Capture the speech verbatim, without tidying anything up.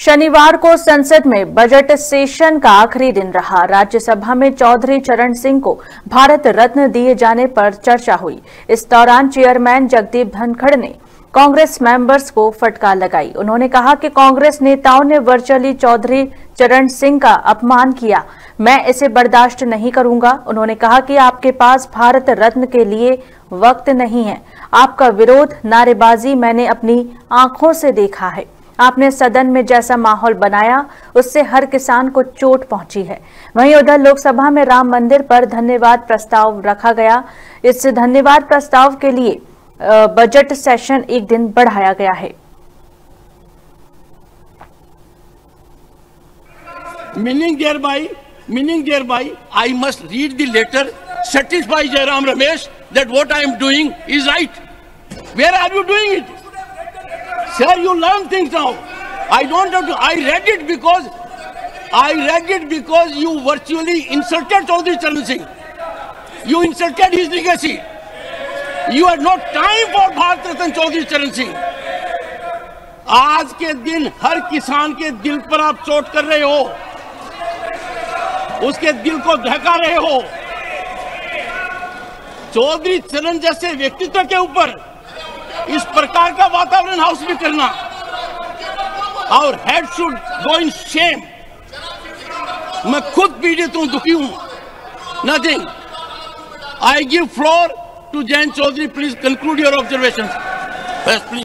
शनिवार को संसद में बजट सेशन का आखिरी दिन रहा। राज्यसभा में चौधरी चरण सिंह को भारत रत्न दिए जाने पर चर्चा हुई। इस दौरान चेयरमैन जगदीप धनखड़ ने कांग्रेस मेंबर्स को फटकार लगाई। उन्होंने कहा कि कांग्रेस नेताओं ने वर्चुअली चौधरी चरण सिंह का अपमान किया। मैं इसे बर्दाश्त नहीं करूंगा। उन्होंने कहा कि आपके पास भारत रत्न के लिए वक्त नहीं है। आपका विरोध नारेबाजी मैंने अपनी आंखों से देखा है। आपने सदन में जैसा माहौल बनाया उससे हर किसान को चोट पहुंची है। वहीं उधर लोकसभा में राम मंदिर पर धन्यवाद प्रस्ताव रखा गया। इस धन्यवाद प्रस्ताव के लिए बजट सेशन एक दिन बढ़ाया गया है। Meaning thereby, meaning thereby, I must read the letter, satisfy Jairam Ramesh that what I am doing is right. Where are you doing it? Sir, you learn things now. I don't have to. I read it because I read it because you virtually insulted Chaudhary Charan Singh. You insulted his legacy. You had no time for Bharat Ratna Chaudhary Charan Singh. आज के दिन हर किसान के दिल पर आप चोट कर रहे हो, उसके दिल को दहका रहे हो। चौधरी चरण जैसे व्यक्तित्व के ऊपर इस प्रकार का वातावरण हाउस में करना, और head should go in shame. मैं खुद पीड़ित हूं, दुखी हूं। Nothing. I give floor to Jayant Chaudhary. Please conclude your observation. Please.